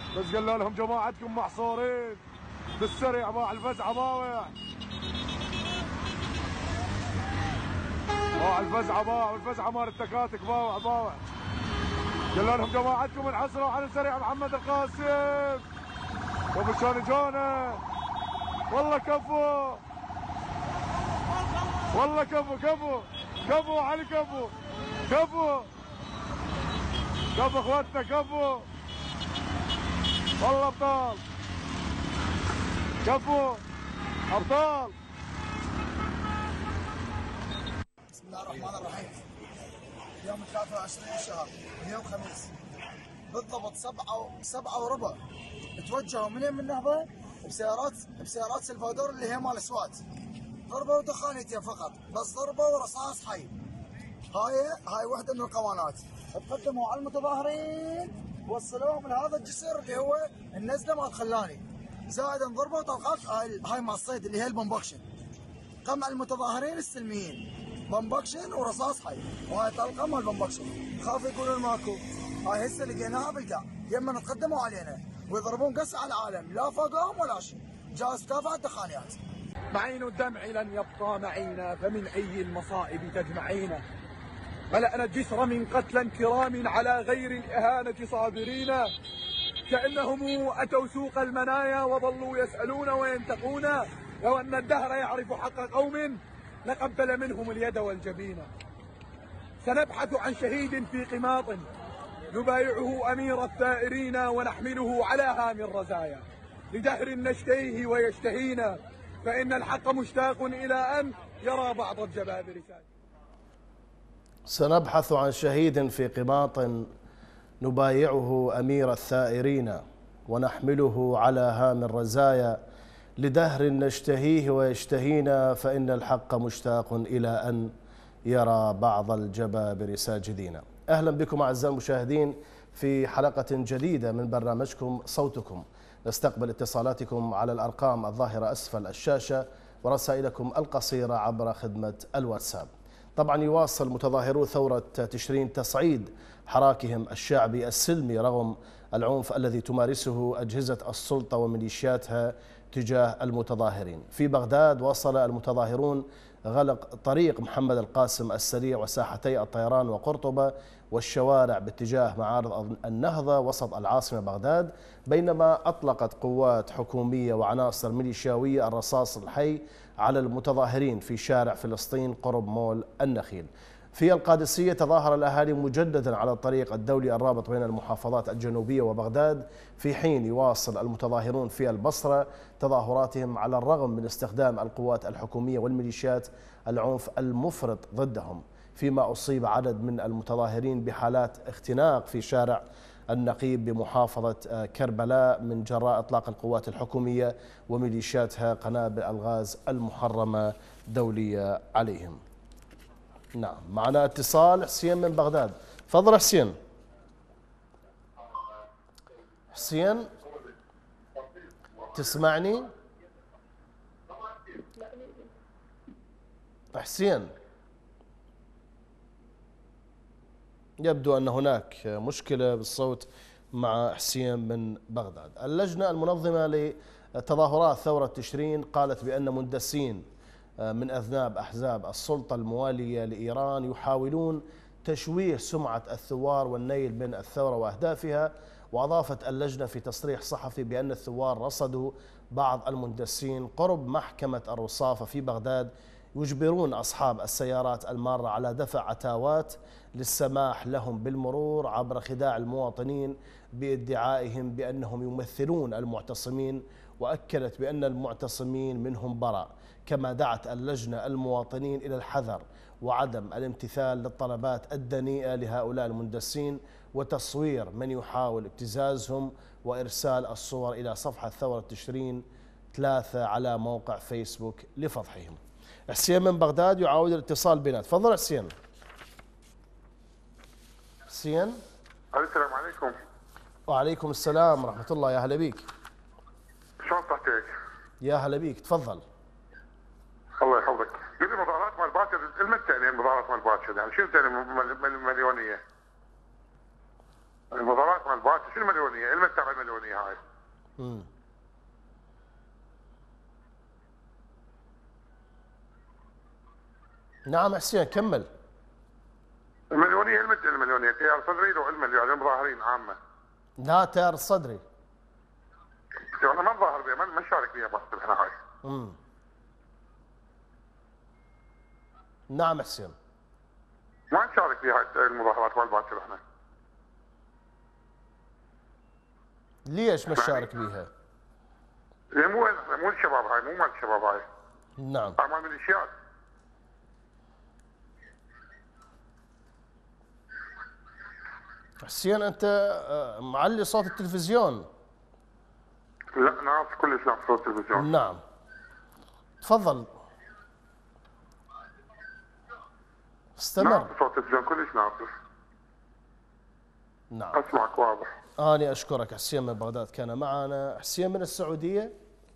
بس قال لهم جماعتكم محصورين بالسريع مع الفزعه باوع. باوع الفزعه، باوع الفزعه مال التكاتك، باوع باوع. قال لهم جماعتكم انحصروا على السريع محمد القاسم. شوف شلون اجونا، والله كفو، والله كفو كفو كفو علي، كفو كفو كفو اخواتنا، كفو والله ابطال، كفو ابطال. بسم الله الرحمن الرحيم. يوم 23 الشهر اليوم خميس بالضبط 7:15 توجهوا من النهضه بسيارات سلفادور اللي هي مال السوات. ضربوا دخانيتين فقط، بس ضربوا رصاص حي. هاي وحده من القوانات. تقدموا على المتظاهرين، وصلوهم لهذا الجسر اللي هو النزله مال خلاني. زائدا ضربوا طلقات هاي مال الصيد اللي هي البومبوكشن. قمع المتظاهرين السلميين بومبوكشن ورصاص حي، وهاي طلقه مال بومبوكشن. خافوا يقولون ماكو. هاي هسه لقيناها بالقاع، يمن تقدموا علينا ويضربون قص على العالم، لا فوقهم ولا شيء. جاز كافة الدخانيات. معين الدمع لن يبقى معينا، فمن أي المصائب تجمعينا. ملأنا الجسر من قتلى كرام على غير الإهانة صابرين. كأنهم أتوا سوق المنايا وظلوا يسألون وينتقون. لو أن الدهر يعرف حق قوم لقبل منهم اليد والجبين. سنبحث عن شهيد في قماط نبايعه أمير الثائرين، ونحمله على هام الرزايا لدهر نشتهيه ويشتهينا، فإن الحق مشتاق إلى أن يرى بعض الجبابرة ساجدا. سنبحث عن شهيد في قماط نبايعه أمير الثائرين، ونحمله على هام الرزايا لدهر نشتهيه ويشتهينا، فإن الحق مشتاق إلى أن يرى بعض الجبابرة ساجدين. أهلا بكم أعزائي المشاهدين في حلقة جديدة من برنامجكم صوتكم. نستقبل اتصالاتكم على الأرقام الظاهرة أسفل الشاشة ورسائلكم القصيرة عبر خدمة الواتساب. طبعا يواصل متظاهرو ثورة تشرين تصعيد حراكهم الشعبي السلمي رغم العنف الذي تمارسه أجهزة السلطة وميليشياتها تجاه المتظاهرين. في بغداد واصل المتظاهرون غلق طريق محمد القاسم السريع وساحتي الطيران وقرطبة والشوارع باتجاه معارض النهضة وسط العاصمة بغداد، بينما أطلقت قوات حكومية وعناصر ميليشياوية الرصاص الحي على المتظاهرين في شارع فلسطين قرب مول النخيل. في القادسية تظاهر الأهالي مجددا على الطريق الدولي الرابط بين المحافظات الجنوبية وبغداد، في حين يواصل المتظاهرون في البصرة تظاهراتهم على الرغم من استخدام القوات الحكومية والميليشيات العنف المفرط ضدهم، فيما أصيب عدد من المتظاهرين بحالات اختناق في شارع النقيب بمحافظة كربلاء من جراء إطلاق القوات الحكومية وميليشياتها قنابل الغاز المحرمة دولية عليهم. نعم، معنا اتصال حسين من بغداد. تفضل حسين. حسين تسمعني؟ حسين يبدو أن هناك مشكلة بالصوت مع حسين من بغداد. اللجنة المنظمة لتظاهرات ثورة تشرين قالت بأن مندسين من أذناب أحزاب السلطة الموالية لإيران يحاولون تشويه سمعة الثوار والنيل من الثورة وأهدافها. وأضافت اللجنة في تصريح صحفي بأن الثوار رصدوا بعض المندسين قرب محكمة الرصافة في بغداد يجبرون أصحاب السيارات المارة على دفع عتاوات للسماح لهم بالمرور عبر خداع المواطنين بادعائهم بأنهم يمثلون المعتصمين، وأكدت بأن المعتصمين منهم براء. كما دعت اللجنة المواطنين إلى الحذر وعدم الامتثال للطلبات الدنيئة لهؤلاء المندسين وتصوير من يحاول ابتزازهم وإرسال الصور إلى صفحة ثورة تشرين 3 على موقع فيسبوك لفضحهم. حسين من بغداد يعاود الاتصال بنا. تفضل حسين. حسين. السلام عليكم. وعليكم السلام ورحمة الله. يا هلا بيك. شلون صحتك؟ يا هلا بيك، تفضل. الله يحفظك. قل لي المظاهرات مال باكر، المتى يعني المظاهرات مال باكر؟ يعني شنو تعني المليونية؟ المظاهرات مال باكر شنو المليونية؟ المتى المليونية هاي؟ نعم حسين كمل. المليونيه المليونيه تيار صدري لو المليون المظاهرين عامه. لا تيار الصدري. انا ما نظاهر بها ما نشارك فيها بس احنا هاي. نعم حسين. ما نشارك فيها هاي المظاهرات والباكر احنا. ليش ما تشارك بيها؟ مو الشباب هاي مو مال الشباب هاي. نعم. هاي مال ميليشيات. حسين انت معلي صوت التلفزيون. لا ناس كلش ناس صوت التلفزيون. نعم. تفضل. استمر. ناس صوت التلفزيون كلش ناس. نعم. اسمعك واضح. أنا أشكرك. حسين من بغداد كان معنا. حسين من السعودية.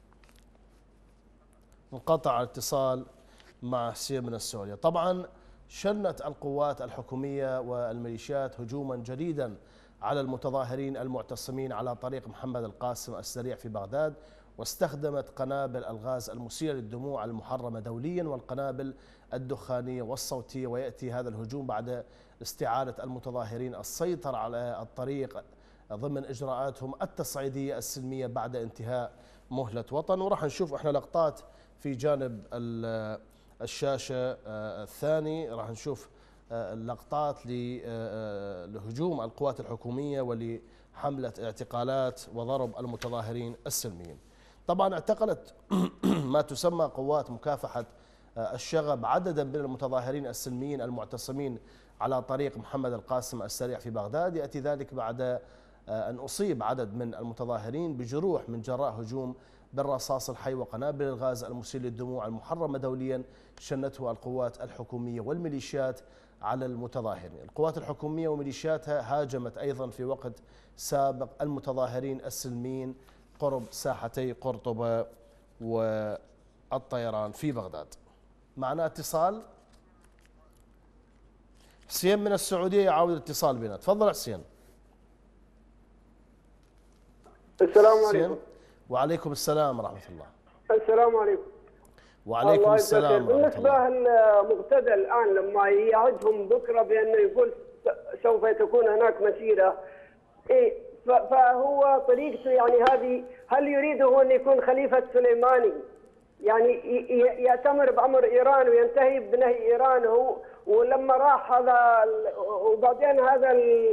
انقطع الاتصال مع حسين من السعودية. طبعا شنت القوات الحكومية والميليشيات هجوما جديدا على المتظاهرين المعتصمين على طريق محمد القاسم السريع في بغداد، واستخدمت قنابل الغاز المسيلة للدموع المحرمة دوليا والقنابل الدخانية والصوتية. ويأتي هذا الهجوم بعد استعادة المتظاهرين السيطرة على الطريق ضمن إجراءاتهم التصعيدية السلمية بعد انتهاء مهلة وطن. وراح نشوف احنا لقطات في جانب الشاشة الثاني، راح نشوف اللقطات لهجوم القوات الحكومية ولحملة اعتقالات وضرب المتظاهرين السلميين. طبعا اعتقلت ما تسمى قوات مكافحة الشغب عددا من المتظاهرين السلميين المعتصمين على طريق محمد القاسم السريع في بغداد. يأتي ذلك بعد أن أصيب عدد من المتظاهرين بجروح من جراء هجوم بالرصاص الحي وقنابل الغاز المسيل للدموع المحرمة دوليا شنته القوات الحكومية والميليشيات على المتظاهرين. القوات الحكومية وميليشياتها هاجمت أيضا في وقت سابق المتظاهرين السلميين قرب ساحتي قرطبة والطيران في بغداد. معنا اتصال. حسين من السعودية يعاود الاتصال بنا. تفضل حسين. السلام عليكم. وعليكم السلام ورحمة الله. السلام عليكم. وعليكم السلام ورحمة الله. بالنسبة للمقتدى الآن لما يعدهم بكرة بأنه يقول سوف تكون هناك مسيرة، فهو طريقته يعني هذه، هل يريده أن يكون خليفة سليماني؟ يعني يأتمر بأمر إيران وينتهي بنهي إيران هو، ولما راح هذا وبعدين هذا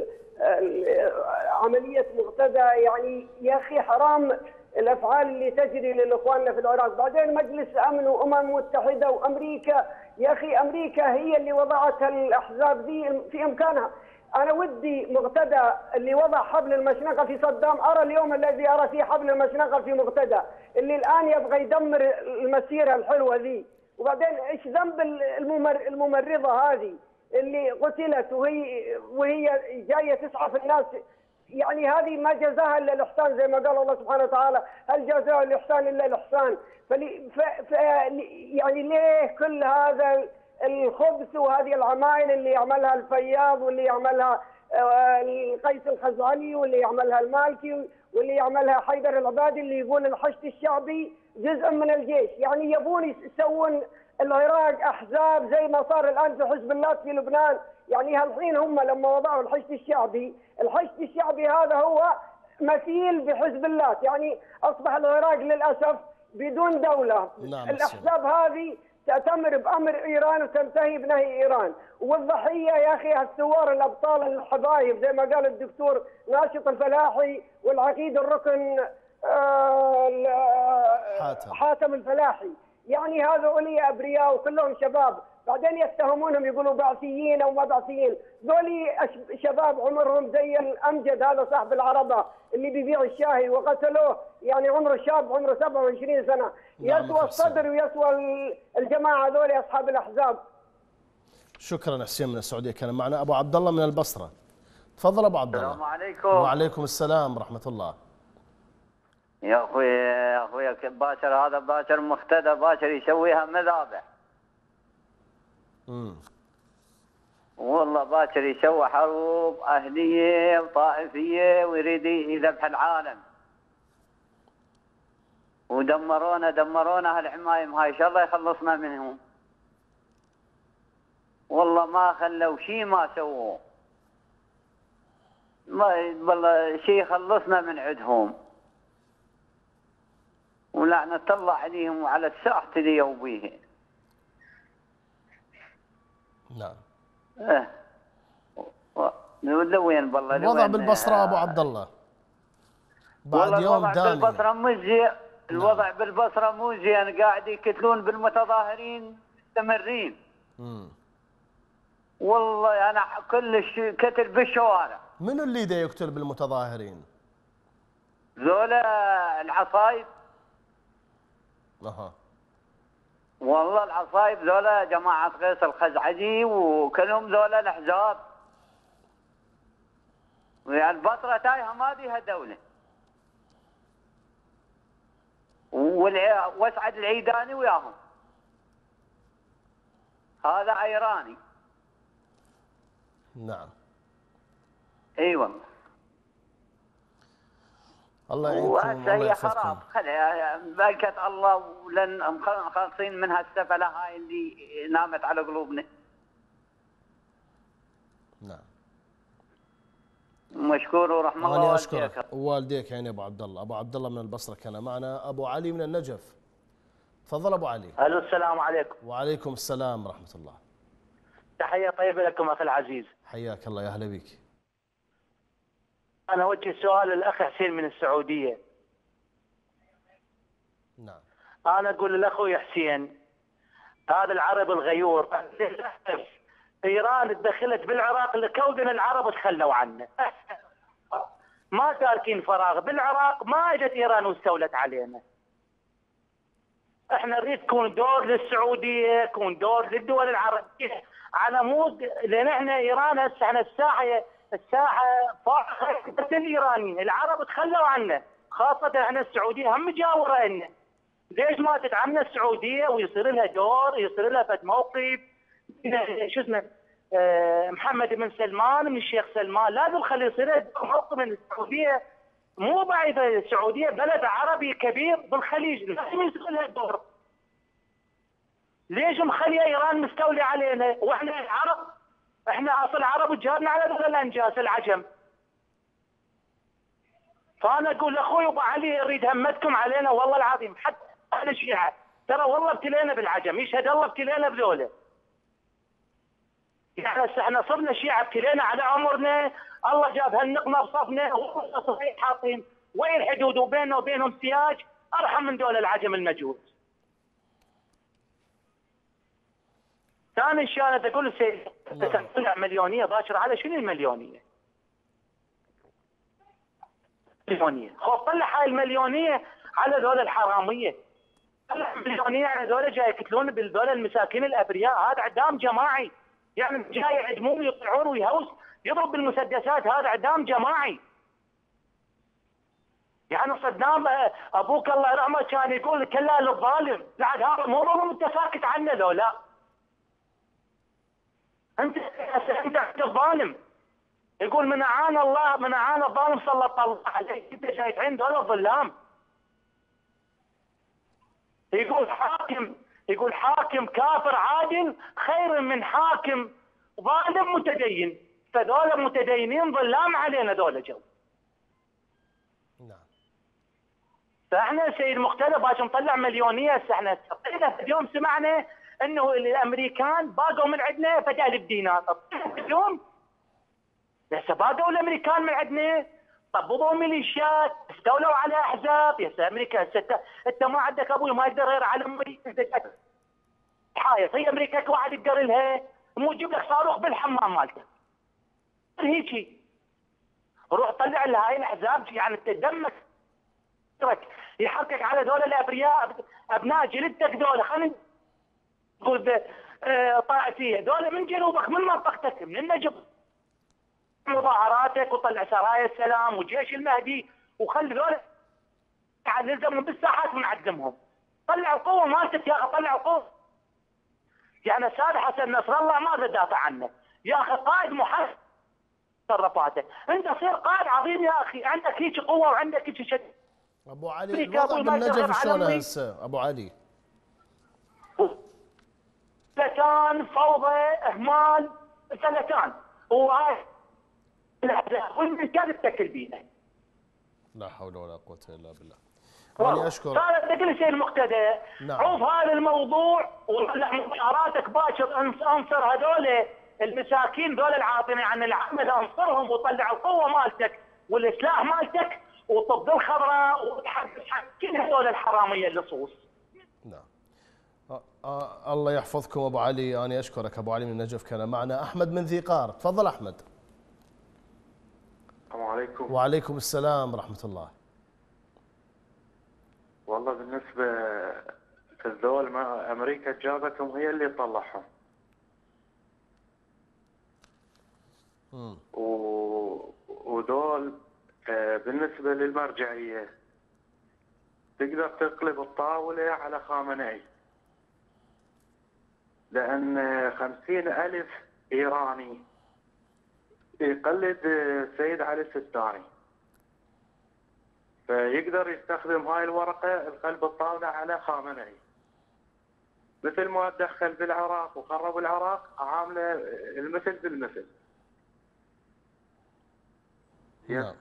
عملية مقتدى، يعني يا أخي حرام الأفعال اللي تجري للإخواننا في العراق. بعدين مجلس أمن وأمم متحدة وأمريكا، يا أخي أمريكا هي اللي وضعت الأحزاب دي في إمكانها. أنا ودي مقتدى اللي وضع حبل المشنقة في صدام أرى اليوم الذي أرى فيه حبل المشنقة في مقتدى، اللي الآن يبغى يدمر المسيرة الحلوة ذي. وبعدين إيش ذنب الممرضة هذه اللي قتلت وهي جاية تسعى في الناس؟ يعني هذه ما جزاها الا الاحسان، زي ما قال الله سبحانه وتعالى: هل جزاء الاحسان الا الاحسان. يعني ليه كل هذا الخبث وهذه العمايل اللي يعملها الفياض واللي يعملها قيس الخزعلي واللي يعملها المالكي واللي يعملها حيدر العبادي اللي يقول الحشد الشعبي جزء من الجيش؟ يعني يبون يسوون العراق احزاب زي ما صار الان في حزب الله في لبنان. يعني الحين هم لما وضعوا الحشد الشعبي هذا هو مثيل بحزب الله، يعني اصبح العراق للاسف بدون دوله. نعم. الاحزاب هذه تأتمر بأمر إيران وتنتهي بنهي إيران، والضحية يا أخي الثوار الأبطال الحبايب زي ما قال الدكتور ناشط الفلاحي والعقيد الركن حاتم الفلاحي. يعني هذول أبرياء وكلهم شباب، بعدين يتهمونهم يقولوا بعثيين أو ما بعثيين. ذولي شباب عمرهم زي الأمجد هذا صاحب العربة اللي بيبيع الشاهي وقتلوه، يعني عمره شاب عمره 27 سنة. يسوى الصدر ويسوى الجماعة ذولي أصحاب الأحزاب. شكرا حسين من السعودية. كان معنا أبو عبد الله من البصرة. تفضل أبو عبد الله. السلام عليكم. وعليكم السلام ورحمة الله. يا أخوي باكر هذا باكر مقتدى، باكر يسويها مذابح. والله باكر يسوي حروب أهلية وطائفية ويريد يذبح العالم. ودمرونا هالعمايم هاي، ان شاء الله يخلصنا منهم. والله ما خلوا شيء ما سووه، ما والله شيء يخلصنا من عندهم، ولعنة الله عليهم وعلى الساعة اللي بيه. نعم. لوين والله الوضع بالبصرة ابو عبد الله بعد يوم دامي. بالبصرة مو زين، الوضع بالبصرة مو زين، قاعد يقتلون بالمتظاهرين مستمرين. والله انا كلش قتل بالشوارع. منو اللي دا يقتل بالمتظاهرين؟ ذولا العصايب. والله العصايب ذولا جماعة قيس الخزعجي وكلهم ذولا الأحزاب. يعني البصرة تايهة ما بيها دولة. واسعد العيداني وياهم. هذا ايراني. نعم. اي والله. الله يعينكم والله يحفظكم. خراب بركة الله، ولن خالصين من هالسفلة هاي اللي نامت على قلوبنا. نعم. مشكور ورحمة الله أنا والديك. أشكرك والديك يعني أبو عبد الله. أبو عبد الله من البصرة كان معنا. أبو علي من النجف، تفضل أبو علي. ألو السلام عليكم. وعليكم السلام ورحمة الله. تحية طيبة لكم أخي العزيز. حياك الله، يا أهلا بك. أنا أوجه سؤال للأخ حسين من السعودية. نعم. أنا أقول لأخوي حسين، هذا العرب الغيور للأسف إيران تدخلت بالعراق لكودن العرب تخلوا عنه. ما تاركين فراغ بالعراق، ما اجت إيران واستولت علينا. احنا نريد تكون دور للسعودية، يكون دور للدول العربية على مود، لأن احنا إيران هسه احنا الساحة فاقدة الإيرانيين، العرب تخلوا عنا، خاصة احنا السعودية هم مجاورة لنا. ليش ما تدعمنا السعودية ويصير لها دور، يصير لها فد موقف، شو اسمه محمد بن سلمان من الشيخ سلمان، لازم خلي يصير لها موقف من السعودية. مو ضعيفة السعودية، بلد عربي كبير بالخليج، لازم يصير لها دور. ليش مخليه ايران مستولي علينا واحنا العرب؟ احنا اصل عرب وجارنا على ذول الانجاس العجم. فانا اقول لاخوي ابو علي اريد همتكم علينا والله العظيم، حتى اهل الشيعه ترى والله ابتلينا بالعجم، يشهد الله ابتلينا بذولا. يعني هسه احنا صرنا شيعه ابتلينا على عمرنا، الله جاب هالنقمه بصفنا، والله صحيح حاطين وين الحدود وبيننا وبينهم سياج ارحم من دول العجم المجهول. ثاني شيء انا تقول طلع مليونيه باكر، على شنو المليونيه؟ مليونيه، خوف طلع هاي المليونيه على ذول الحراميه. طلع مليونيه على ذول جاي يقتلون بالذول المساكين الابرياء، هذا اعدام جماعي. يعني جاي يعدمون ويطلعون ويهوس يضرب بالمسدسات، هذا اعدام جماعي. يعني صدام ابوك الله يرحمه كان يقول كلا للظالم، بعد هذا مو ظلم انت ساكت عنه لو لا. انت الظالم يقول من اعان الله، من اعان الظالم سلط الله عليه. انت شايف عين دول الظلام. يقول حاكم كافر عادل خير من حاكم ظالم متدين، فذول متدينين ظلام علينا ذول جو. نعم. فاحنا سيد مختلف باش نطلع مليونيه. هسه احنا اليوم سمعنا انه الامريكان باقوا من عندنا فد 1000 دينار. اليوم هسه باقوا الامريكان من عندنا، طببوا ميليشيات، استولوا على احزاب. هسه امريكا هسه انت ما عندك ابوي ما يقدر غير على امي حايط، هي امريكا اكو واحد يقدر لها مو تجيب لك صاروخ بالحمام مالته. هيجي روح طلع لها هاي الاحزاب، يعني تدمك يحركك على دول الابرياء ابناء جلدتك دول. خلينا نقول طائفيه دول من جنوبك من منطقتك من النجف، مظاهراتك وطلع سرايا السلام وجيش المهدي وخلي ذول نلزمهم بالساحات ونعدمهم. طلع القوه مالتك يا اخي، طلع القوه. يعني استاذ حسن نصر الله ماذا دافع عنه؟ يا اخي قائد محاسب تصرفاته، انت صير قائد عظيم يا اخي، عندك هيك قوه وعندك هيك شد ابو علي أمريكا الوضع أبوي ما بالنجف يشتغل شلون على هسه ابو علي؟ سنتان فوضى اهمال سنتان وهاي والمكان تتكل بينا. لا حول ولا قوه الا بالله. انا اشكر. كانت تقول شيء المقتدى. نعم. عوف هذا الموضوع وطلع مظاهراتك باكر انصر هذول المساكين ذول العاطمه عن العمل، انصرهم وطلع القوه مالتك والسلاح مالتك وطب الخضراء وتحدث عن كل هذول الحراميه اللصوص. نعم. الله يحفظكم ابو علي. انا اشكرك ابو علي من النجف. كان معنا احمد من ذي قار. تفضل احمد. السلام عليكم. وعليكم السلام ورحمه الله. والله بالنسبة للذول ما أمريكا جابتهم هي اللي طلعهم. ودول بالنسبة للمرجعية تقدر تقلب الطاولة على خامنئي، لأن 50,000 إيراني يقلد سيد علي السيستاني، فيقدر يستخدم هاي الورقة القلب الطاولة على خامنئي، مثل ما تدخل بالعراق وخرب العراق عامله المثل بالمثل. نعم.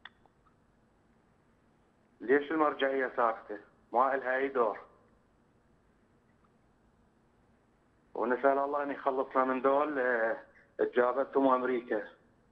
ليش المرجعية ساكتة؟ ما إلها أي دور. ونسأل الله أن يخلصنا من دول جابتهم أمريكا.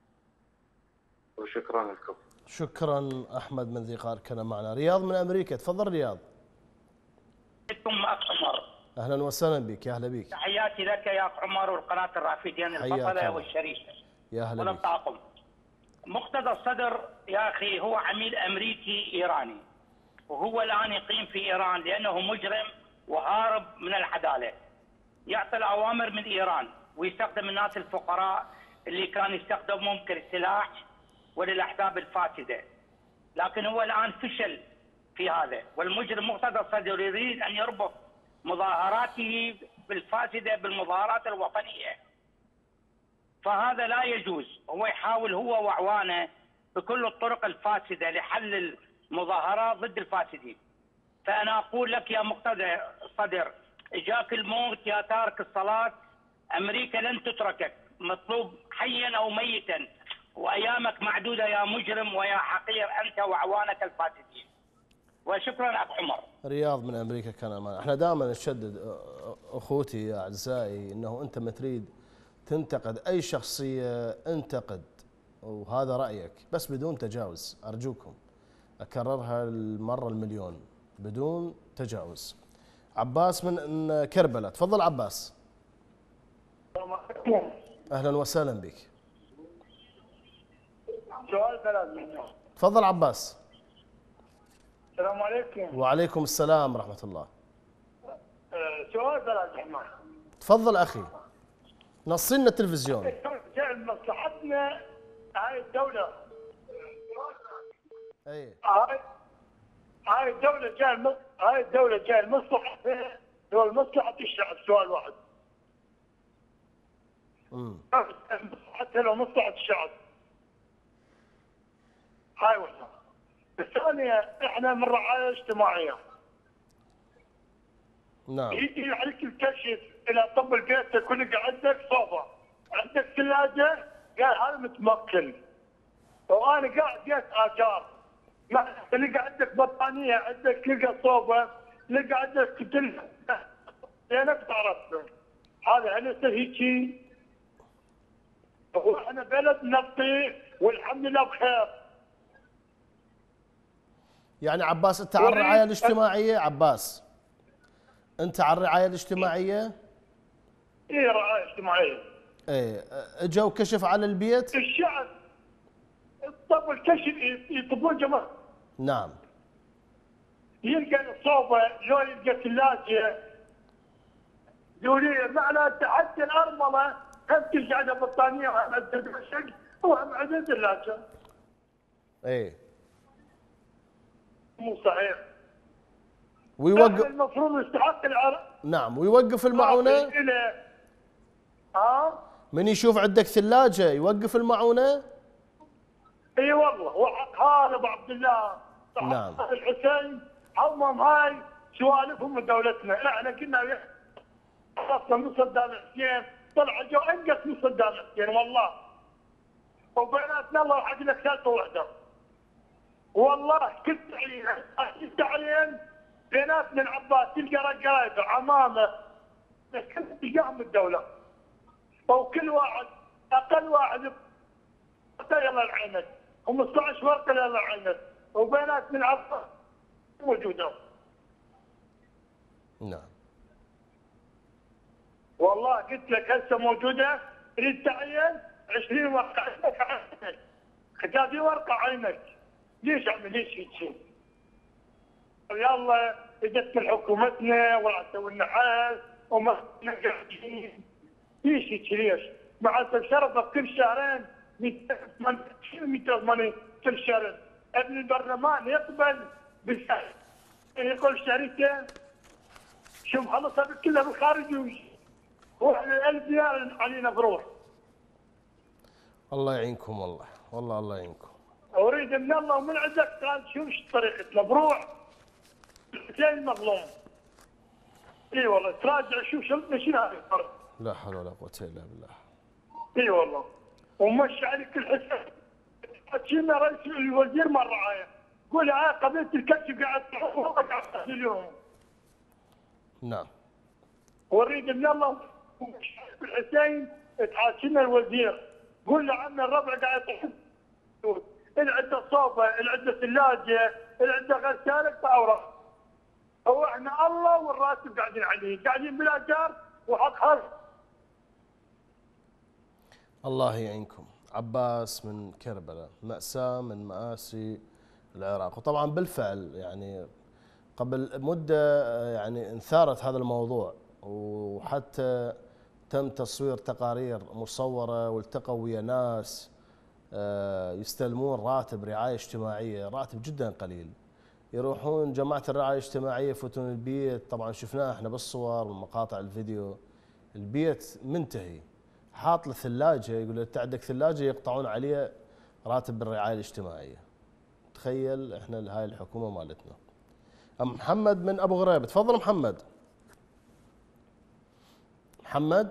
وشكرا لكم. شكرا احمد من ذي قار كان معنا. رياض من امريكا. تفضل رياض. ثم اخ عمر. اهلا وسهلا بك. يا اهلا بك. تحياتي لك يا اخ عمر والقناه الرافدين البطله والشريفه. يا اهلا ولم بك. تعقم. مقتدى الصدر يا اخي هو عميل امريكي ايراني، وهو الان يقيم في ايران لانه مجرم وهارب من العداله. يعطي الاوامر من ايران ويستخدم الناس الفقراء اللي كان يستخدمهم كالسلاح وللاحزاب الفاسده. لكن هو الان فشل في هذا، والمجرم مقتدى الصدر يريد ان يربط مظاهراته الفاسده بالمظاهرات الوطنيه. فهذا لا يجوز. هو يحاول هو واعوانه بكل الطرق الفاسده لحل المظاهرات ضد الفاسدين. فانا اقول لك يا مقتدى الصدر، اجاك الموت يا تارك الصلاه، امريكا لن تتركك، مطلوب حيا او ميتا، وايامك معدوده يا مجرم ويا حقير انت واعوانك الفاسدين. وشكرا اخ عمر. رياض من امريكا كان معنا. احنا دائما نشدد اخوتي يا اعزائي انه انت ما تريد تنتقد اي شخصيه انتقد، وهذا رايك، بس بدون تجاوز. ارجوكم اكررها المره المليون، بدون تجاوز. عباس من كربلاء. تفضل عباس. اهلا وسهلا بك. سؤال ثلاث منه. تفضل عباس. السلام عليكم. وعليكم السلام ورحمه الله. سؤال ثلاث حمار. تفضل اخي. نصلنا التلفزيون. جعل مصلحتنا هاي الدولة. اي. هاي الدولة جعل مصلحتها هو مصلحة الشعب. سؤال واحد. حتى لو مصلحة الشعب. هاي واحدة. الثانية احنا من رعاية اجتماعية. نعم. يجي عليك الكشف الى طب البيت يكون عندك صوفة، عندك ثلاجة، قال هذا متمكن. وانا قاعد بيت اجار. تلقى عندك بطانية، عندك تلقى صوفة، تلقى عندك كتل. لانك تعرف هذا هل يصير هيجي؟ واحنا بلد نقي والحمد لله بخير. يعني عباس انت على الرعايه الاجتماعيه؟ عباس انت على الرعايه الاجتماعيه؟ ايه رعايه اجتماعيه. ايه اجوا كشف على البيت؟ الشعب طب الكشف يطبون جماعه. نعم. يلقى الصوبه لو يلقى ثلاجه دوريه، معنى تحدي الارمله هم تلقى عندها بطانيه وهم عندها الشق وهم عندها ثلاجه. ايه مو صحيح. ويوقف المفروض يستحق العرق. نعم. ويوقف المعونه. من يشوف عندك ثلاجه يوقف المعونه. اي والله هذا ابو عبد الله نعم. الحسين عمم هاي سوالفهم من دولتنا، احنا كنا خلصنا من صدام حسين، طلع جو انقص من صدام حسين والله. وبيناتنا الله حق لك ثالثه وحده. والله كنت تعين بيناتنا العباس تلقى رقايبه عمامه كل اتجاه من الدوله. وكل واحد اقل واحد يلا العينك 15 ورقه يلا العينك وبيناتنا العباس موجوده. نعم. والله قلت لك هسه موجوده تريد تعين 20 ورقه عينك 30 ورقه عينك. ليش عمل ليش هيك شيء؟ يلا اجت حكومتنا ولا تسوي لنا حل وما قاعدين. ليش هيك ليش؟ مع شرطه كل شهرين 280 كل شهر. ابن البرلمان يقبل بالشهر يقول شهريتين. شوف خلصها كلها بالخارج ويمشي. واحنا 1000 دينار علينا بروح. الله يعينكم والله، والله الله يعينكم. اريد من الله ومن عندك قال شوف طريقتنا بروح زي المظلوم. اي والله تراجع شوف شرطنا شنو هذا الفرق. لا حول ولا قوة الا بالله. اي والله ومشي عليك الحساب. حكينا رئيس الوزير مره عايه قول هاي قضيه الكشف قاعد قاعد اليوم. نعم. وريد من الله الحسين تحاكينا الوزير قول له عمي الربع قاعد يطحن اللي عنده صوبه اللي عنده ثلاجه اللي عنده غساله طاوره. هو احنا الله والراتب قاعدين عليه قاعدين بلا جار وحق خاص. الله يعينكم. عباس من كربلاء، مأساة من مآسي العراق. وطبعا بالفعل يعني قبل مدة يعني انثارت هذا الموضوع وحتى تم تصوير تقارير مصورة والتقوا ويا ناس يستلمون راتب رعاية اجتماعية، راتب جدا قليل. يروحون جماعة الرعاية الاجتماعية يفوتون البيت، طبعا شفناه احنا بالصور ومقاطع الفيديو، البيت منتهي حاط له ثلاجة، يقول انت عندك ثلاجة يقطعون عليه راتب الرعاية الاجتماعية. تخيل احنا هاي الحكومة مالتنا. محمد من ابو غريب، تفضل محمد. محمد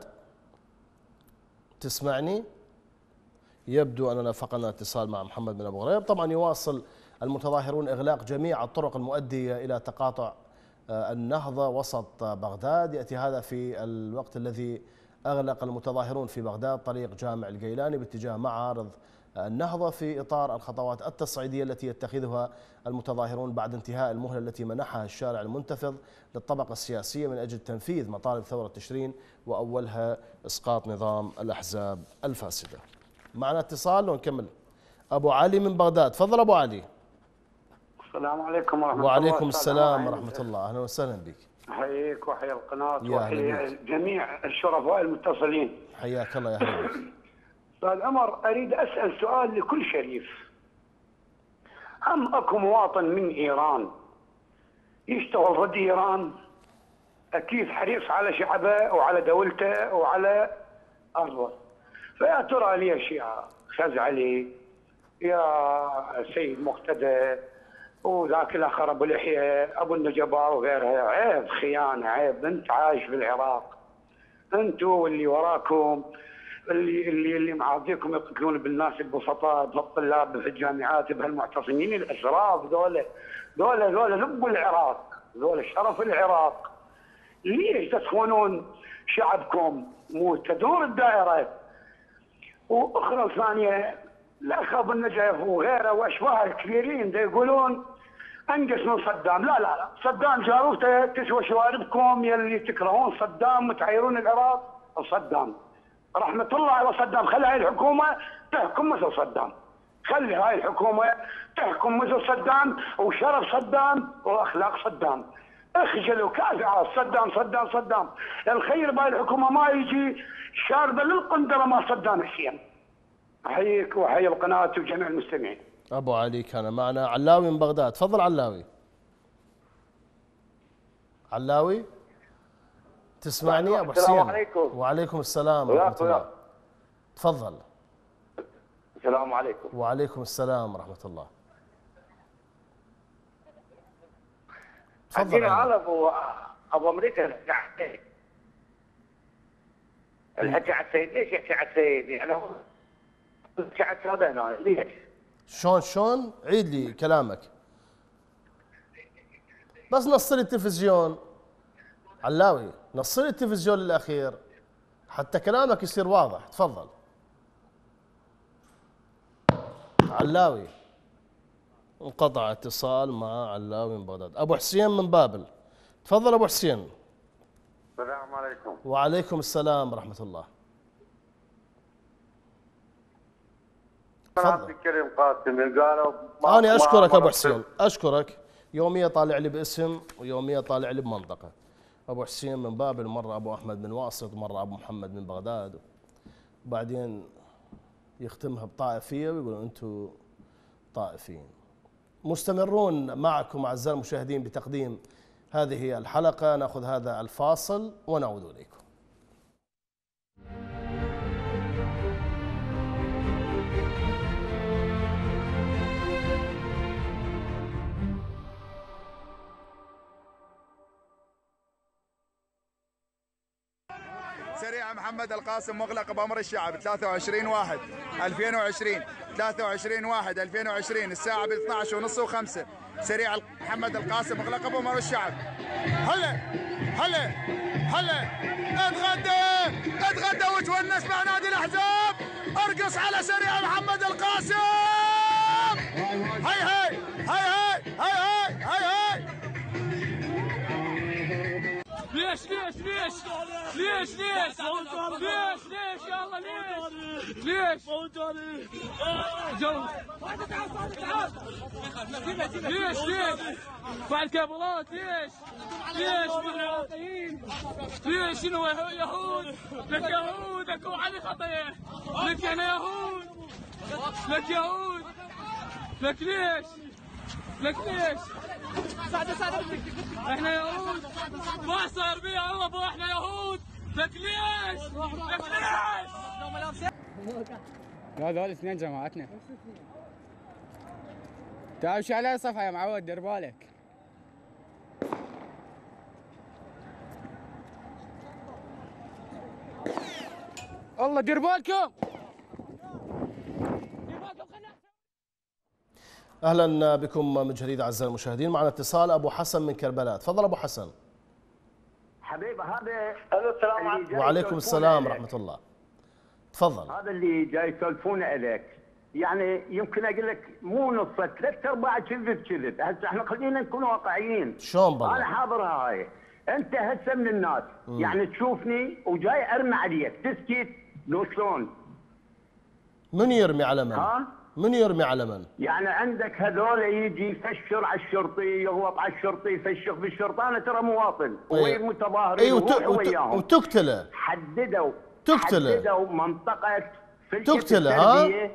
تسمعني؟ يبدو اننا فقدنا اتصال مع محمد من ابو غريب. طبعا يواصل المتظاهرون اغلاق جميع الطرق المؤديه الى تقاطع النهضه وسط بغداد. ياتي هذا في الوقت الذي اغلق المتظاهرون في بغداد طريق جامع القيلاني باتجاه معارض النهضة في إطار الخطوات التصعيدية التي يتخذها المتظاهرون بعد انتهاء المهلة التي منحها الشارع المنتفض للطبقة السياسية من أجل تنفيذ مطالب ثورة تشرين وأولها إسقاط نظام الأحزاب الفاسدة. معنا اتصال ونكمل. أبو علي من بغداد، تفضل أبو علي. السلام عليكم ورحمة الله. وعليكم السلام ورحمة الله، أهلا وسهلا بك. حييك وحيا القناة وحيا جميع الشرفاء المتصلين. حياك الله يا أهلا بك. أستاذ عمر، أريد أسأل سؤال لكل شريف. هم أكو مواطن من إيران يشتغل ضد إيران، أكيد حريص على شعبه وعلى دولته وعلى أرضه، فيا ترى لي أشياء خز علي يا سيد مقتدى وذاك الآخر أبو لحية أبو النجباء وغيرها، عيب خيانة، عيب. أنت عايش في العراق، أنتوا واللي وراكم اللي معاطيكم يقتلون بالناس البسطاء بالطلاب في الجامعات بهالمعتصمين الاشراف ذولا لب العراق، ذولا شرف العراق. ليش تخونون شعبكم؟ مو تدور الدائره. واخرى ثانيه الاخ ابو النجف وغيره واشباه الكبيرين يقولون انقص من صدام. لا صدام جاروته تسوى شواربكم يلي تكرهون صدام وتعيرون العراق صدام. رحمة الله على صدام، خلي هاي الحكومة تحكم مثل صدام، خلي هاي الحكومة تحكم مثل صدام وشرف صدام واخلاق صدام. اخجلوا كافعات صدام. الخير بهاي الحكومة ما يجي شاربة للقندرة ما صدام حسين. احييك واحيي القناة وجميع المستمعين. ابو علي كان معنا. علاوي من بغداد، تفضل علاوي. علاوي تسمعني ابو حسين؟ السلام عليكم. وعليكم السلام ورحمه الله. تفضل. السلام عليكم. وعليكم السلام ورحمه الله. تفضل. على ابو امريكا الحكي على السيد، ليش يحكي على السيد؟ يعني هو يحكي على السادة هنا، ليش؟ شلون؟ عيد لي كلامك. بس نص لي التلفزيون علاوي، نص لي التلفزيون للاخير حتى كلامك يصير واضح. تفضل علاوي. انقطع اتصال مع علاوي من بغداد. ابو حسين من بابل، تفضل ابو حسين. السلام عليكم. وعليكم السلام ورحمة الله. عبد الكريم قاسم قالوا أنا أشكرك أبو حسين، أشكرك. يومية طالع لي باسم ويومية طالع لي بمنطقة. أبو حسين من بابل، مرة أبو أحمد من واسط، مرة أبو محمد من بغداد، وبعدين يختمها بطائفية ويقولوا أنتم طائفيين. مستمرون معكم أعزائي المشاهدين بتقديم هذه الحلقة. نأخذ هذا الفاصل ونعود إليكم. سريع محمد القاسم مغلق بأمر الشعب 23/1/2020 23/1/2020 الساعة ب 12:30 و5. سريع محمد القاسم مغلق بأمر الشعب. هلا هلا هلا اتغدى وتونس مع نادي الأحزاب. ارقص على سريع محمد القاسم. هاي هاي هاي هاي هاي هاي هاي. ليش ليش ليش ليش ليش ليش ليش يلا ليش ليش جو ليش ليش مع الكابلات ليش ليش ليش شنو يهود لك يهود اكو علي خطيه لك انا يهود لك يهود لك ليش لك ليش ساعد احنا يهود ما صار بيها الله ابو احنا يهود لك ليش لك ليش. هذول اثنين جماعتنا. تعال شو على صفحه يا معود دير بالك. الله دير بالكم. اهلا بكم من جديد اعزائي المشاهدين. معنا اتصال ابو حسن من كربلاء. تفضل ابو حسن. حبيبي هذا السلام عليكم. وعليكم السلام ورحمه الله. تفضل. هذا اللي جاي يسولفون عليك، يعني يمكن اقول لك مو نص 3/4 كذب. هسه احنا خلينا نكون واقعيين. شلون بالله؟ انا حاضرها هاي. انت هسه من الناس يعني تشوفني وجاي ارمي عليك تسكت لو شلون؟ من يرمي على من؟ ها؟ من يرمي على من؟ يعني عندك هذول يجي يفشر على الشرطي، يغلط على الشرطي، يفشخ بالشرطه. انا ترى مواطن وغير متظاهرين وروح وياهم وتقتله. حددوا منطقه تقتله. ها؟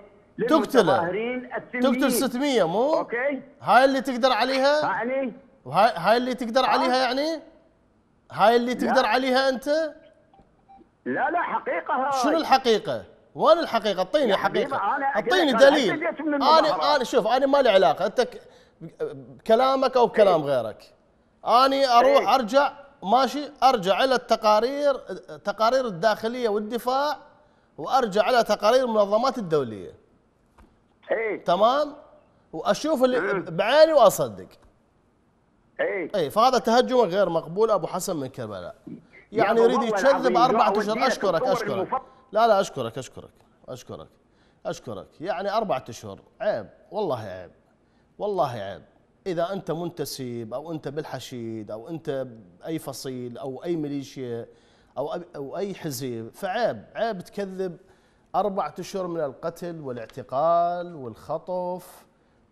تقتل 600 مو؟ اوكي. هاي اللي تقدر عليها؟ يعني هاي اللي تقدر عليها يعني؟ هاي اللي تقدر عليها انت؟ لا حقيقه هاي. شنو الحقيقه؟ وين الحقيقه؟ اعطيني حقيقه، اعطيني دليل. انا شوف، انا ما لي علاقه انت بكلامك او بكلام غيرك. اني اروح ارجع ماشي، ارجع الى تقارير الداخليه والدفاع، وارجع الى تقارير المنظمات الدوليه. تمام؟ واشوف اللي بعيني واصدق. اي فهذا تهجم غير مقبول ابو حسن من كربلاء. يعني يريد يكذب 4 اشهر. اشكرك. لا اشكرك. يعني 4 اشهر عيب، والله عيب، والله عيب. اذا انت منتسب او انت بالحشيد او انت باي فصيل او اي ميليشيا او اي حزب، فعيب تكذب 4 اشهر من القتل والاعتقال والخطف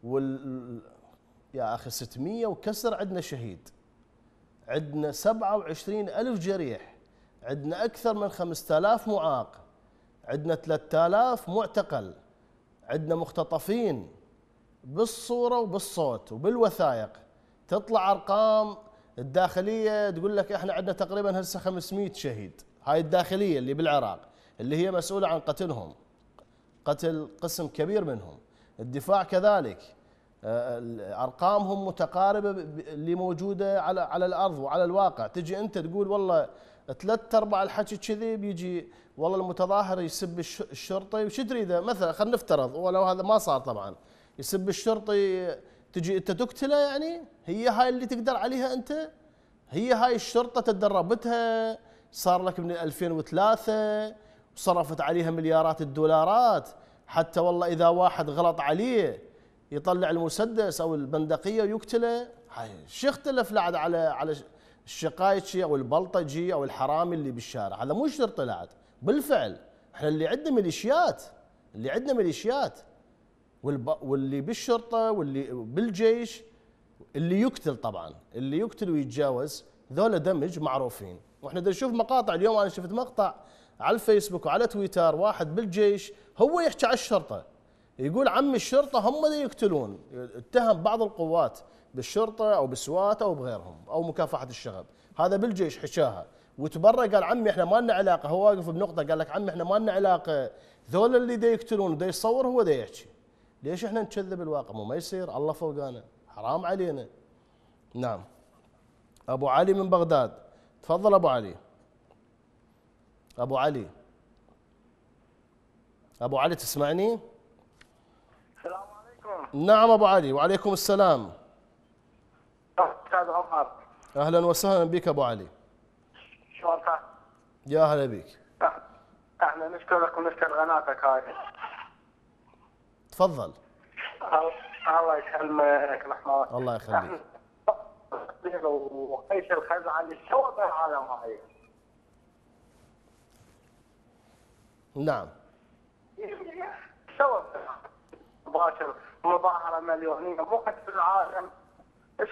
يا اخي 600 وكسر. عندنا شهيد، عندنا 27,000 جريح، عندنا اكثر من 5000 معاق، عندنا 3000 معتقل، عندنا مختطفين بالصورة وبالصوت وبالوثائق. تطلع أرقام الداخلية تقول لك إحنا عندنا تقريبا هسه 500 شهيد. هاي الداخلية اللي بالعراق اللي هي مسؤولة عن قتلهم، قتل قسم كبير منهم. الدفاع كذلك ارقامهم متقاربه اللي موجوده على الارض وعلى الواقع. تجي انت تقول والله 3/4 الحكي كذي، بيجي والله المتظاهر يسب الشرطي، وش تريده؟ مثلا خلينا نفترض ولو هذا ما صار طبعا، يسب الشرطي، تجي انت تقتله؟ يعني هي هاي اللي تقدر عليها انت؟ هي هاي الشرطه تدربتها، صار لك من 2003 وصرفت عليها مليارات الدولارات، حتى والله اذا واحد غلط عليه يطلع المسدس او البندقيه ويقتله. هاي شو يختلف لعد على الشقايتشي او البلطجي او الحرامي اللي بالشارع؟ هذا مو شرطه لعد. بالفعل احنا اللي عندنا ميليشيات، واللي بالشرطه واللي بالجيش اللي يقتل، طبعا اللي يقتل ويتجاوز، ذولا دمج معروفين. واحنا نشوف مقاطع اليوم، انا شفت مقطع على الفيسبوك وعلى تويتر، واحد بالجيش هو يحكي على الشرطه، يقول عم الشرطه هم اللي يقتلون، اتهم بعض القوات بالشرطه او بالسوات او بغيرهم او مكافحه الشغب. هذا بالجيش حشاها، وتبرى قال عمي احنا ما لنا علاقه. هو واقف بنقطه قال لك عمي احنا ما لنا علاقه، ذول اللي دا يقتلون ودا يصور هو دا يحكي. ليش احنا نكذب الواقع؟ ما يصير، الله فوقانا، حرام علينا. نعم. ابو علي من بغداد، تفضل ابو علي. ابو علي تسمعني؟ السلام عليكم. نعم ابو علي، وعليكم السلام. استاذ عمر. اهلا وسهلا بك ابو علي. شلونك؟ يا هلا بك. احنا نشكرك ونشكر قناتك هاي. تفضل. الله يسلمك رحمه. الله يخليك. وقيس الخزعه اللي سوى بالعالم هاي. نعم. سوى مباشر مظاهره مليونيه مو قد في العالم. ايش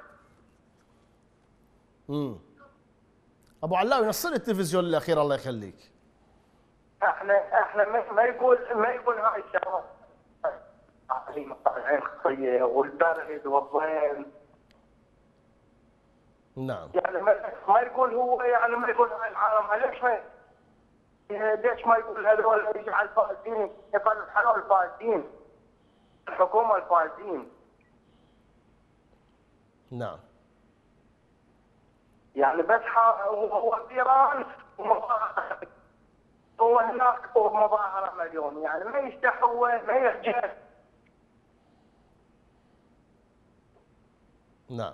ابو علاوي نصر التلفزيون الاخير الله يخليك. احنا ما يقول هاي الشباب مقطعين خطيه والبرد والضيم. نعم. يعني ما يقول هو، يعني ما يقول هاي العالم. ليش ما يقول هذول يجعل الفاسدين، يطلعوا الفاسدين، الحكومه الفاسدين. نعم. يعني بس هو في ايران هو هناك مظاهره مليون، يعني ما يستحي هو ما يحجز. نعم.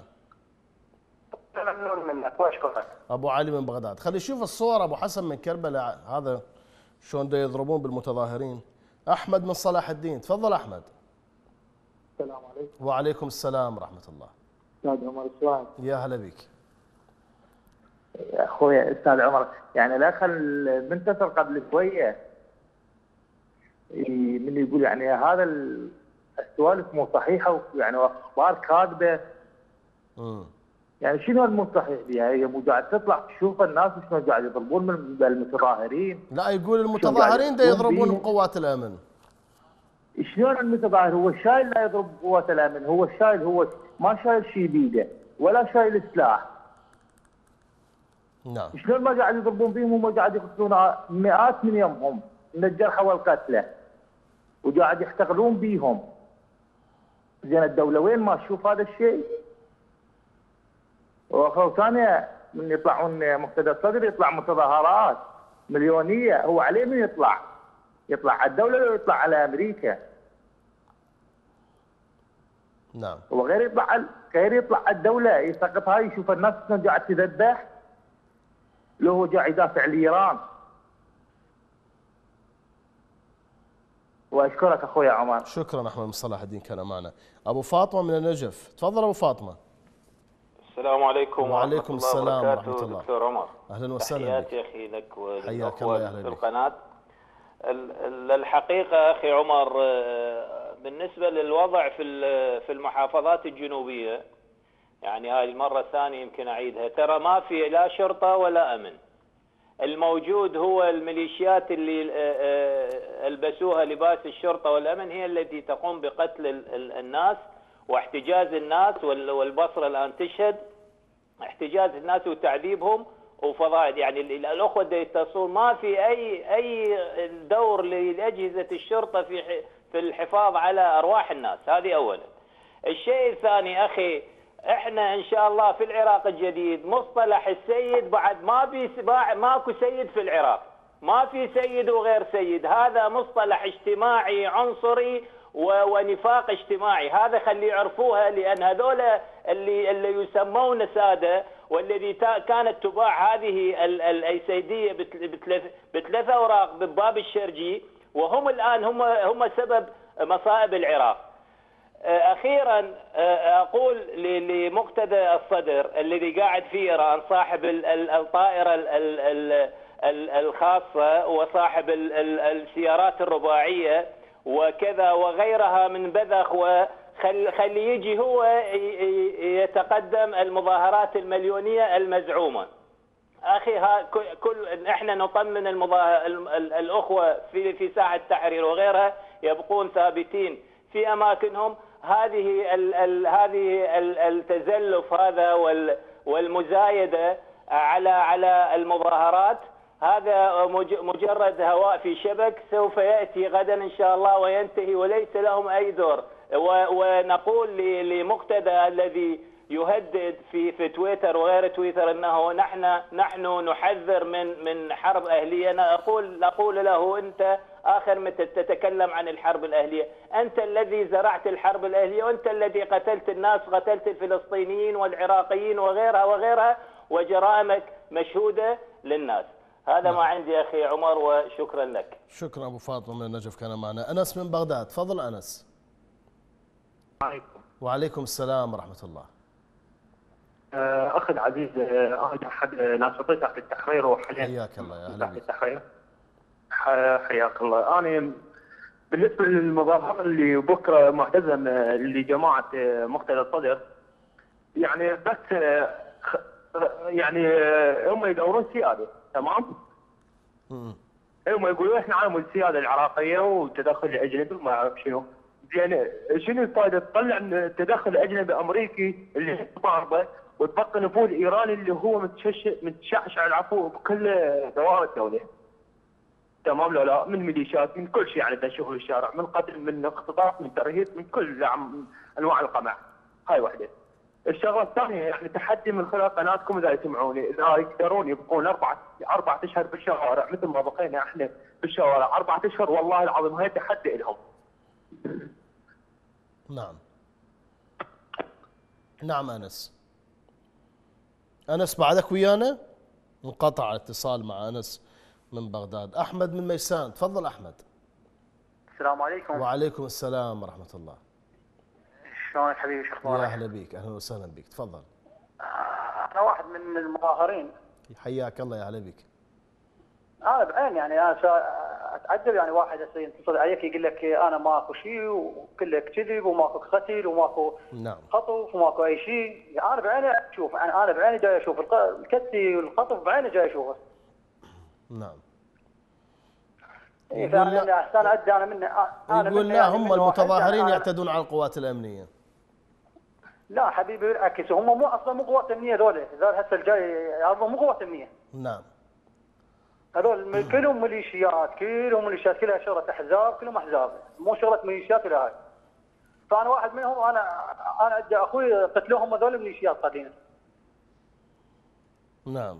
ممنون منك واشكرك. ابو علي من بغداد. خلي نشوف الصور ابو حسن من كربلاء، هذا شلون دا يضربون بالمتظاهرين. احمد من صلاح الدين، تفضل احمد. السلام عليكم. وعليكم السلام ورحمه الله. استاذ عمر شلونك؟ يا هلا بك. اخوي استاذ عمر، يعني الاخ المنتصر قبل شويه من يقول يعني هذا السوالف مو صحيحه، يعني اخبار كاذبه. يعني شنو المو صحيح بها؟ هي مو قاعد تطلع تشوف الناس شلون قاعد يضربون من المتظاهرين. لا يقول المتظاهرين دا يضربون بقوات الامن. شلون المتظاهر هو شايل لا يضرب بقوات الامن؟ هو شايل، هو ما شايل شيء بيده ولا شايل سلاح. نعم. شلون ما قاعد يضربون بهم وما قاعد يقتلون مئات من يمهم من الجرحى والقتلى وقاعد يحتقرون بيهم. زين الدوله وين ما تشوف هذا الشيء؟ واخر ثانيه من يطلعون مقتدى الصدر يطلع متظاهرات مليونيه، هو عليه من يطلع على الدوله ولا يطلع على امريكا؟ نعم. هو غير يطلع على الدوله يسقط هاي، يشوف الناس شلون قاعد تذبح، لو هو قاعد يدافع لايران. واشكرك اخوي عمر. شكرا احمد من صلاح الدين كان معنا. ابو فاطمه من النجف، تفضل ابو فاطمه. السلام عليكم. وعليكم السلام ورحمه الله. دكتور عمر، اهلا وسهلا بك. تحياتي اخي لك وللاخوه في القناه. الحقيقه اخي عمر، بالنسبه للوضع في المحافظات الجنوبيه، يعني هاي المره الثانيه يمكن اعيدها، ترى ما في لا شرطه ولا امن. الموجود هو الميليشيات اللي البسوها لباس الشرطه والامن، هي التي تقوم بقتل الناس واحتجاز الناس، والبصره الان تشهد احتجاز الناس وتعذيبهم وفضائح. يعني الاخوه يتصلون، ما في اي دور لاجهزه الشرطه في الحفاظ على ارواح الناس. هذه اولا. الشيء الثاني اخي، احنا ان شاء الله في العراق الجديد مصطلح السيد بعد ماكو سيد في العراق، ما في سيد وغير سيد، هذا مصطلح اجتماعي عنصري ونفاق اجتماعي، هذا خلي يعرفوها، لان هذول اللي يسمون ساده والذي كانت تباع هذه الايسيديه بثلاث اوراق بالباب الشرجي، وهم الان هم سبب مصائب العراق. اخيرا اقول لمقتدى الصدر الذي قاعد في ايران صاحب الطائره الخاصه وصاحب السيارات الرباعيه وكذا وغيرها من بذخ، وخلي يجي هو يتقدم المظاهرات المليونيه المزعومه. اخي احنا نطمن الاخوه في ساحه التحرير وغيرها يبقون ثابتين في اماكنهم. هذه التزلف هذا والمزايده على المظاهرات هذا مجرد هواء في شبك، سوف ياتي غدا ان شاء الله وينتهي وليس لهم اي دور. ونقول لمقتدى الذي يهدد في تويتر وغير تويتر انه نحن نحذر من حرب اهليه، انا اقول له انت اخر متى تتكلم عن الحرب الاهليه؟ انت الذي زرعت الحرب الاهليه، وانت الذي قتلت الناس، قتلت الفلسطينيين والعراقيين وغيرها وجرائمك مشهوده للناس. هذا ما عندي اخي عمر، وشكرا لك. شكرا ابو فاطمه من النجف كان معنا. انس من بغداد، تفضل انس. وعليكم السلام ورحمه الله. اخي العزيز، انا احد ناشطين تحت التحرير وحاليا حياك الله يا اهلا تحت التحرير. حياك الله. انا بالنسبه للمظاهره اللي بكره معتزم لجماعه مقتدى الصدر، يعني بس يعني هم يدورون سياده، تمام؟ هم يقولون احنا عالم السياده العراقيه والتدخل الاجنبي وما اعرف شنو. يعني شنو الفائده تطلع من التدخل الاجنبي الامريكي اللي ضاربه وتبقى نفوذ ايراني اللي هو متشعشع العفو بكل دوائر الدوله. تمام لو لا؟ من ميليشيات، من كل شيء يعني تشوفه في الشارع، من قتل، من اختطاف، من ترهيب، من كل انواع القمع. هاي وحده. الشغله الثانيه يعني تحدي من خلال قناتكم اذا يسمعوني، اذا يقدرون يبقون اربع اشهر بالشوارع مثل ما بقينا احنا بالشوارع 4 اشهر، والله العظيم هاي تحدي لهم. نعم انس بعدك ويانا؟ انقطع الاتصال مع انس من بغداد. احمد من ميسان، تفضل احمد. السلام عليكم. وعليكم السلام ورحمه الله. شلونك حبيبي، شو اخبارك؟ يا اهلا بك، اهلا وسهلا بك، تفضل. انا واحد من المظاهرين. حياك الله، يا اهلا بك. انا بعين يعني انا اتعجب، يعني واحد يتصل عليك يقول لك انا ماكو شيء وكلك كذب وماكو قتل وماكو خطف وماكو اي شيء. انا بعيني اشوف، يعني انا بعيني جاي اشوف الكتي والخطف، بعيني جاي اشوفه. نعم. يقول لا هم المتظاهرين يعتدون على القوات الامنيه. لا حبيبي بالعكس، هم مو اصلا مو قوات امنيه، هذول هسه الجاي مو قوات امنيه. نعم. هذول كلهم ميليشيات، كلها شغله احزاب، كلهم احزاب، مو شغله ميليشيات ولا هاي. فانا واحد منهم، انا عندي اخوي قتلوهم هذول ميليشيات قاعدين. نعم.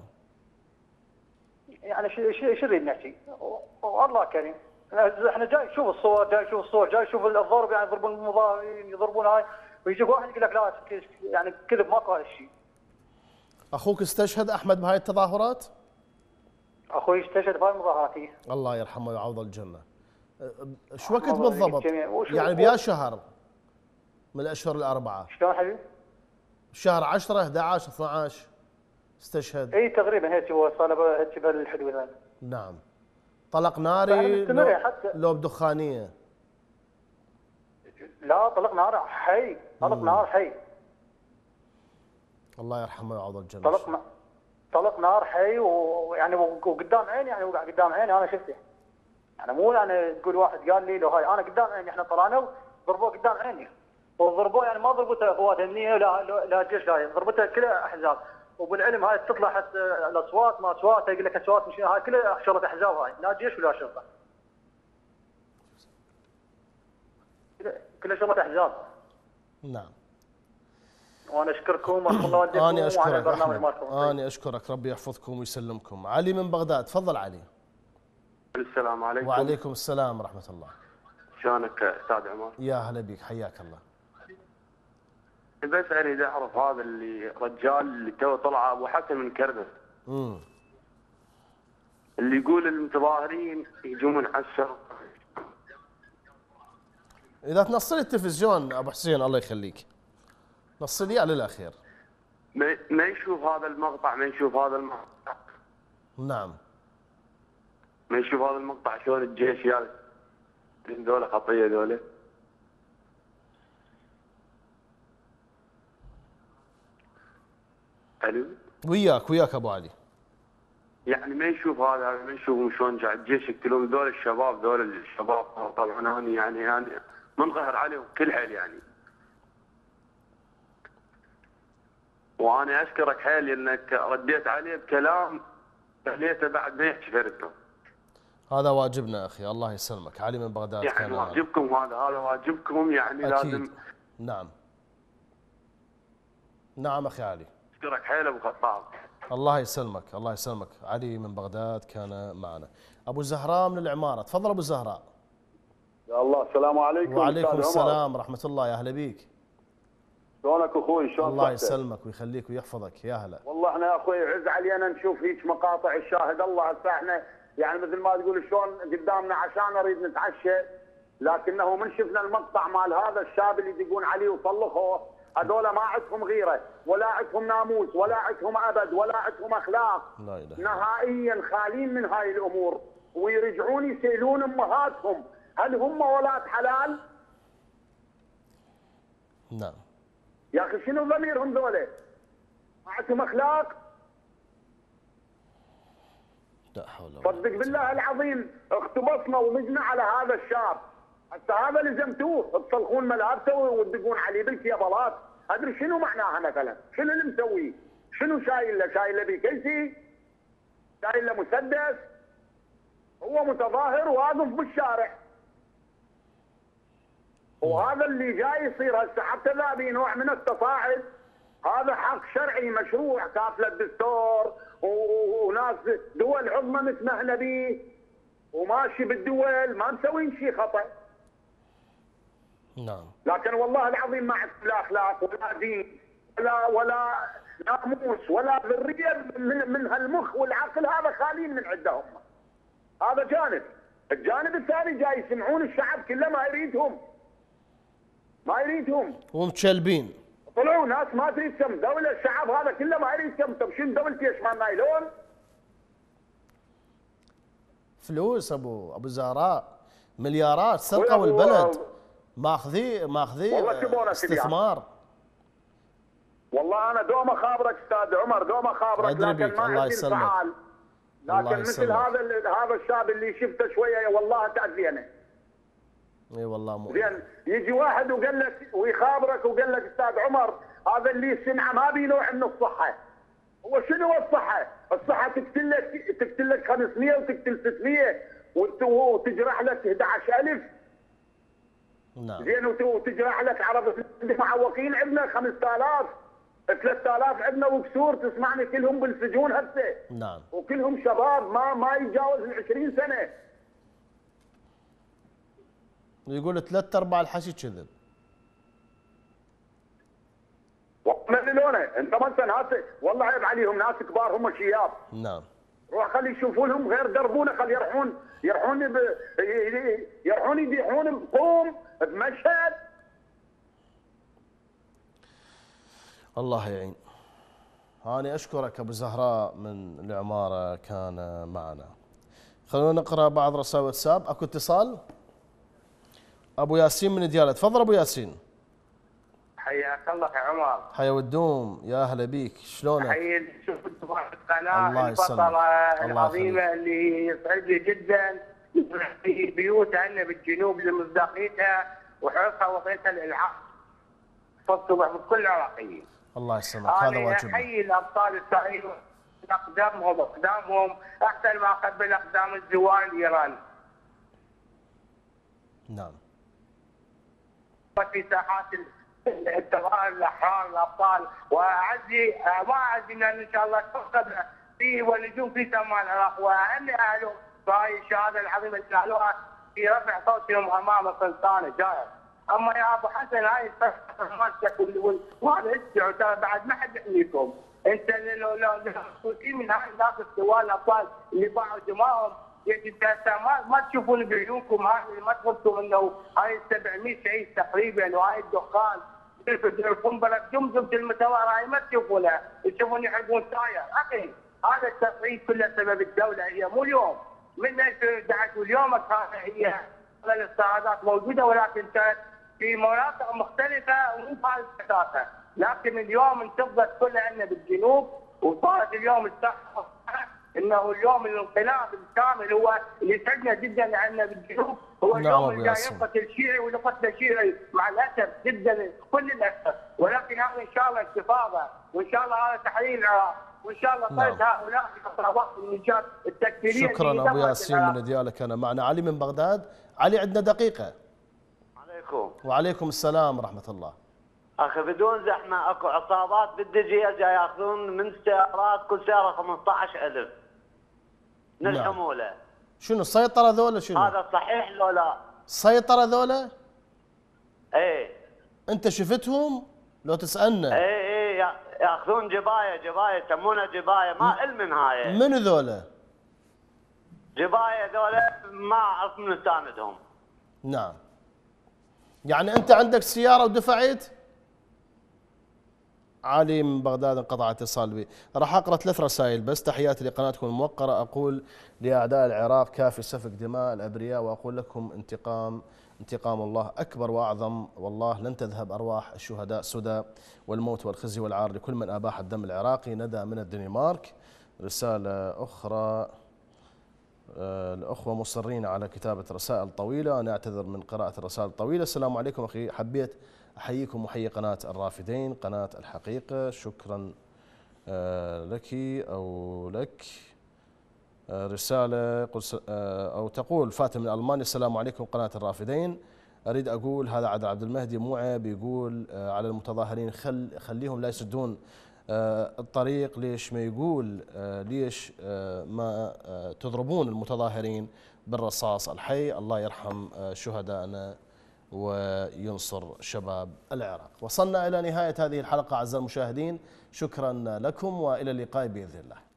يعني شو نريد نحكي؟ والله كريم، احنا جاي نشوف الصور، جاي نشوف الضرب، يعني يضربون المظاهرين، يضربون هاي، ويجيك واحد يقول لك لا يعني كذب، ماكو هذا الشيء. اخوك استشهد احمد بهاي التظاهرات؟ اخوي استشهد بهاي المظاهرات. الله يرحمه ويعوض الجنه. شو وقت بالضبط؟ يعني بيا شهر من الاشهر الاربعه؟ شلون حبيبي؟ شهر 10 11 12 استشهد. اي تقريبا هيك هو صار هيك بالحدود هاي. نعم. طلق ناري لو بدخانيه؟ لا طلق نار حي، نار حي. الله يرحمه ويعوض الجنه. طلق نار حي، ويعني وقدام عيني، يعني وقع قدام عيني، انا شفته. يعني مو يعني تقول واحد قال لي لو هاي، انا قدام عيني، احنا طلعنا وضربوه قدام عيني، وضربوه يعني ما ضربته قوات امنيه لا جيش، لا ضربته كلها احزاب. وبالعلم هاي تطلع حتى الاصوات ما اصوات، يقول لك اصوات مش هاي كلها شغله احزاب، هاي لا جيش ولا شرطه، كلها شغله احزاب. نعم. وانا اشكركم ورحمه الله والديكم. أنا أشكرك البرنامج أحمد. مالكم. أنا أشكرك، ربي يحفظكم ويسلمكم. علي من بغداد، تفضل علي. السلام عليكم. وعليكم السلام ورحمة الله. شلونك استاذ عمر؟ يا هلا بك، حياك الله. بس اريد اعرف هذا اللي رجال اللي تو طلع ابو حسن من كردس اللي يقول المتظاهرين يجون على الشرق. إذا تنصلي التلفزيون أبو حسين الله يخليك، نصلي على الأخير. ما يشوف هذا المقطع، ما يشوف هذا المقطع. نعم. ما يشوف هذا المقطع شلون الجيش يا ذولا خطيه ذولا. الو. وياك ابو علي. يعني ما يشوف هذا، ما يشوف شلون جاء الجيش يقتلون ذول الشباب طبعا انا يعني منقهر عليهم كل حيل يعني. وانا اشكرك حيل انك رديت عليه بكلام خليته بعد ما يحكي فرقته. هذا واجبنا اخي، الله يسلمك. علي من بغداد يعني كان واجبكم، هذا واجبكم يعني أكيد. لازم. نعم نعم اخي علي. اشكرك حيل ابو خطاب. الله يسلمك الله يسلمك. علي من بغداد كان معنا. ابو زهراء من العماره، تفضل ابو زهراء. يا الله السلام عليكم. وعليكم السلام ورحمه الله، يا اهلا بيك. شلونك اخوي؟ شلون الله يسلمك ويخليك ويحفظك، يا هلا. والله احنا يا اخوي عز علينا نشوف هيك مقاطع الشاهد الله. هسه احنا يعني مثل ما تقول شلون قدامنا عشان نريد نتعشى، لكنه من شفنا المقطع مال هذا الشاب اللي يدقون عليه وطلقوه، هذول ما عندهم غيره ولا عندهم ناموس ولا عندهم ابد ولا عندهم اخلاق. لا إله. نهائيا خالين من هاي الامور، ويرجعون يسالون امهاتهم هل هم ولاد حلال؟ نعم. يا اخي شنو ضميرهم ذولا؟ ما عندهم اخلاق؟ لا حول ولا صدق بالله العظيم اختبصنا ومجنا على هذا الشاب، حتى هذا لزمتوه تصلخون ملابسه وتدقون عليه بالكيبلات، ادري شنو معناها مثلا؟ شنو اللي مسويه؟ شنو شايل له؟ شايل له بكيسي؟ شايل له مسدس؟ هو متظاهر واقف بالشارع. وهذا اللي جاي يصير هسه حتى ذا نوع من التصاعد، هذا حق شرعي مشروع كافله الدستور وناس دول عظمى متمهله به وماشي بالدول ما مسوين شيء خطا. نعم. لكن والله العظيم ما عندهم لا اخلاق ولا دين ولا ناموس ولا ذريه من هالمخ والعقل، هذا خالين من عندهم. هذا جانب. الجانب الثاني جاي يسمعون الشعب كله ما يريدهم. ما يريدهم. ومتشلبين. طلعوا ناس ما تريد كم دولة، الشعب هذا كله ما يريد كم. طيب شنو دولتي ايش ما نايلون؟ فلوس ابو زهراء، مليارات سرقوا البلد، ماخذي استثمار. والله انا دوم اخابرك استاذ عمر، دوم اخابرك، لكن ما عندي انفعال. لكن مثل هذا الشاب اللي شفته شويه والله تاذينا. اي والله مو زين يجي واحد وقال لك ويخابرك وقال لك استاذ عمر هذا اللي سمعه ما بي نوع من الصحه. هو شنو الصحه؟ الصحه تقتل لك 500 وتقتل 600 وتجرح لك 11,000. نعم. زين وتجرح لك عرفت معوقين عندنا 5000 3000 عندنا وكسور تسمعني كلهم بالسجون هسه. نعم. وكلهم شباب ما يتجاوز ال 20 سنه. يقول 3/4 الحكي كذب. من لونه انت مثلا والله عيب عليهم ناس كبار هم شياب. نعم. روح خلي يشوفوا لهم غير دربونه، خلي يروحون يبيعون بقوم بمشهد. الله يعين. أنا أشكرك أبو زهراء من العمارة كان معنا. خلونا نقرأ بعض رسائل واتساب. أكو اتصال. أبو ياسين من ديالى، تفضل أبو ياسين. حياك الله يا عمر. حيا والدوم، يا أهلا بيك، شلونك؟ حيا شوف القناة البطلة العظيمة اللي يسعد لي جدا في بيوتها عندنا بالجنوب لمصداقيتها وحرصها وطنيتها للعقل. فالصبح بكل العراقيين. الله يسلمك، هذا واجبنا. أنا أحيي الأبطال السعيد أقدامهم أحسن ما قبل أقدام الزوار الإيراني. نعم. في ساحات الاحرار الابطال، واعزي ما اعزي ان شاء الله تفقد فيه ونجوم في سماء العراق، واهني اهلهم بهاي الشهاده العظيمه اللي نالوها في رفع صوتهم امام السلطان الجائر. اما يا ابو حسن هاي مالتك وهذا هسه ترى بعد ما حد يحميكم، انت لو مسؤولين من هاي الناس الثوار الابطال اللي باعوا دمائهم، ما تشوفون بعيونكم هاي ما تغلطوا انه هاي 700 شهيد تقريبا، وهاي الدخان القنبله جمجمه المتوارى هاي ما تشوفونها، تشوفون يحرقون ساير. اخي هذا التصعيد كله سبب الدوله، هي مو اليوم من 2011 واليوم هي الاستعراضات موجوده، ولكن كانت في مناطق مختلفه ومو بهذه الكثافه، لكن اليوم انتفضت كلها عندنا بالجنوب، وصارت اليوم الصحه انه اليوم الانقلاب الكامل هو اللي يسعدنا جدا عندنا بالجنوب، هو اليوم اللي جاي يقتل الشيعي والقتل الشيعي مع الاسف جدا كل الاسف، ولكن هذا ان شاء الله انتفاضه، وان شاء الله هذا تحرير العراق، وان شاء الله طرد هؤلاء الخطابات والنجات التكفيريه. شكرا ابو ياسين من ديالك. انا معنا علي من بغداد. علي عندنا دقيقه. عليكم. وعليكم السلام ورحمه الله. اخي بدون زحمه اكو عصابات بالدجيه جاي ياخذون من السيارات كل سياره 15,000 من الحموله. شنو السيطره ذولا شنو؟ هذا صحيح لو لا؟ السيطره ذولا؟ ايه. انت شفتهم؟ لو تسالنا. ايه ياخذون جبايه يسمونها جبايه، ما من هاي. من ذولا؟ جبايه ذولا ما اعرف من ساندهم. نعم. يعني انت عندك سياره ودفعت؟ علي من بغداد انقطع اتصال بي. راح اقرا 3 رسائل بس. تحياتي لقناتكم الموقره، اقول لاعداء العراق كافي سفك دماء الابرياء، واقول لكم انتقام الله اكبر واعظم، والله لن تذهب ارواح الشهداء سدى، والموت والخزي والعار لكل من اباح الدم العراقي. ندى من الدنمارك. رساله اخرى، الأخوة مصرين على كتابة رسائل طويلة، أنا أعتذر من قراءة الرسائل الطويلة. السلام عليكم أخي، حبيت أحييكم وحيي قناة الرافدين، قناة الحقيقة، شكرا لك أو لك. رسالة أو تقول فاتن من ألمانيا: السلام عليكم قناة الرافدين، أريد أقول هذا عادل عبد المهدي مو عيب يقول على المتظاهرين خليهم لا يسدون الطريق، ليش ما يقول ليش ما تضربون المتظاهرين بالرصاص الحي؟ الله يرحم شهدائنا وينصر شباب العراق. وصلنا إلى نهاية هذه الحلقة أعزائي المشاهدين، شكرا لكم وإلى اللقاء بإذن الله.